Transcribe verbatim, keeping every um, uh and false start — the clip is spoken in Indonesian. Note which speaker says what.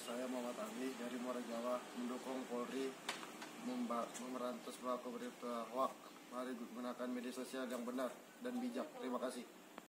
Speaker 1: saya Muhammad Ali dari Muara Jawa mendukung Polri memberantas pelaku berita hoaks. Mari gunakan media sosial yang benar dan bijak. Terima kasih.